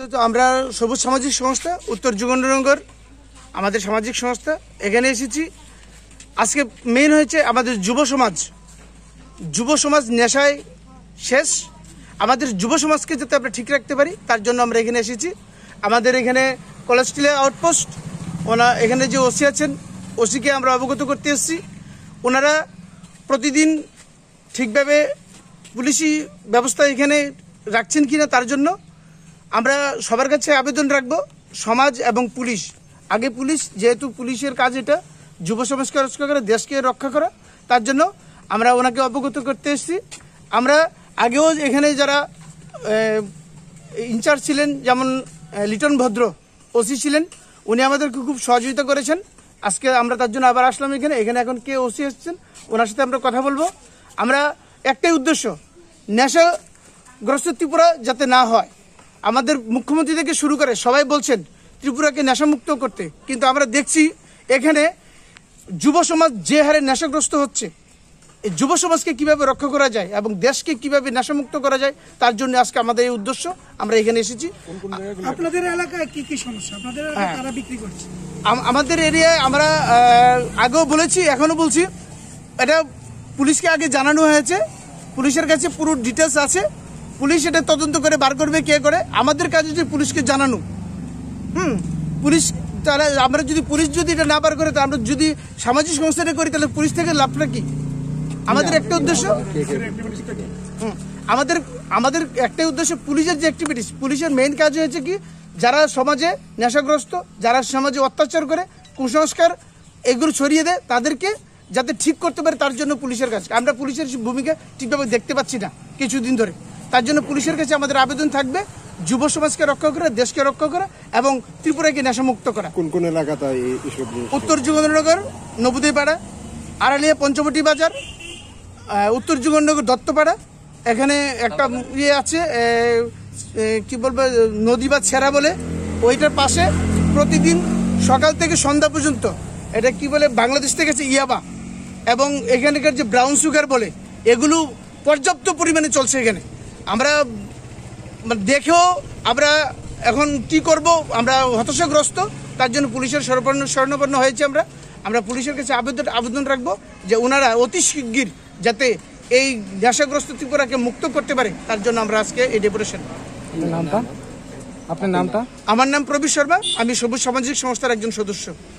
তো আমরা সবুজ সামাজিক সংস্থা উত্তর যুগন্ডনগর আমাদের সামাজিক সংস্থা এখানে এসেছি। আজকে মেইন হয়েছে আমাদের যুব সমাজ নেশায় শেষ। আমাদের যুব সমাজকে যাতে আমরা ঠিক রাখতে পারি তার জন্য আমরা এখানে এসেছি। আমাদের এখানে কলেজটিলা আউটপোস্ট এখানে যে ওসি আছেন ওসিকে আমরা অবগত করতে এসেছি। ওনারা প্রতিদিন ঠিকভাবে পুলিশি ব্যবস্থা এখানে রাখছেন কিনা তার জন্য আমরা সবার কাছে আবেদন রাখবো। সমাজ এবং পুলিশ, আগে পুলিশ, যেহেতু পুলিশের কাজ এটা যুব সমাজকে রক্ষা করা, দেশকে রক্ষা করা, তার জন্য আমরা ওনাকে অবগত করতে এসেছি। আমরা আগেও এখানে যারা ইনচার্জ ছিলেন, যেমন লিটন ভদ্র ওসি ছিলেন, উনি আমাদেরকে খুব সহযোগিতা করেছেন। আজকে আমরা তার জন্য আবার আসলাম এখানে। এখন কে ওসি এসেছেন ওনার সাথে আমরা কথা বলবো। আমরা একটাই উদ্দেশ্য, নেশাগ্রস্ত ত্রিপুরা যাতে না হয়। আমাদের মুখ্যমন্ত্রী থেকে শুরু করে সবাই বলছেন ত্রিপুরাকে নেশামুক্ত করতে, কিন্তু আমরা দেখছি এখানে যুব সমাজ যে হারে নেশাগ্রস্ত হচ্ছে, এই যুব সমাজকে কিভাবে রক্ষা করা যায় এবং দেশকে কিভাবে নেশামুক্ত করা যায় তার জন্য আজকে আমাদের এই উদ্দেশ্য। আমরা এখানে এসেছি। আপনাদের এলাকায় কি কি সমস্যা আপনাদের তারা বিক্রি করছে? আমাদের এরিয়ায় আমরা আগেও বলেছি, এখনো বলছি, এটা পুলিশকে আগে জানানো হয়েছে। পুলিশের কাছে পুরো ডিটেলস আছে। পুলিশ এটা তদন্ত করে বার করবে কে করে। আমাদের কাজ হচ্ছে পুলিশকে জানানো। পুলিশ তারা আমরা যদি পুলিশ যদি এটা না বার করে, তা আমরা যদি সামাজিক সংস্থাটা করি তাহলে পুলিশ থেকে লাভটা কি? আমাদের একটা উদ্দেশ্য, আমাদের একটাই উদ্দেশ্য, পুলিশের যে অ্যাক্টিভিটিস, পুলিশের মেইন কাজ হয়েছে কি, যারা সমাজে নেশাগ্রস্ত, যারা সমাজে অত্যাচার করে, কুসংস্কার এগুলো ছড়িয়ে দেয়, তাদেরকে যাতে ঠিক করতে পারে তার জন্য পুলিশের কাজ। আমরা পুলিশের ভূমিকা ঠিকভাবে দেখতে পাচ্ছি না কিছুদিন ধরে। তার জন্য পুলিশের কাছে আমাদের আবেদন থাকবে যুব সমাজকে রক্ষা করা, দেশকে রক্ষা করা এবং ত্রিপুরাকে নেশামুক্ত করা। কোন কোন এলাকাতে উত্তর যুগন্ডনগর, নবুদয়পাড়া, আড়ালিয়া পঞ্চবটি বাজার, উত্তর যুগন্ডনগর দত্তপাড়া, এখানে একটা ইয়ে আছে কি বলবো নদী বা ছেড়া বলে, ওইটার পাশে প্রতিদিন সকাল থেকে সন্ধ্যা পর্যন্ত এটা কি বলে বাংলাদেশ থেকে আছে ইয়াবা, এবং এখানকার যে ব্রাউন সুগার বলে, এগুলো পর্যাপ্ত পরিমাণে চলছে এখানে। আমরা দেখেও আমরা এখন কি করব, আমরা হতাশাগ্রস্ত। তার জন্য পুলিশের শরণাপন্ন হয়েছে। আমরা পুলিশের কাছে আবেদন রাখবো যে ওনারা অতি শিগগির যাতে এই নেশাগ্রস্ত ত্রিপুরাকে মুক্ত করতে পারে, তার জন্য আমরা আজকে এই ডেপুটেশন। আপনার নামটা? আমার নাম প্রবীর শর্মা, আমি সবুজ সামাজিক সংস্থার একজন সদস্য।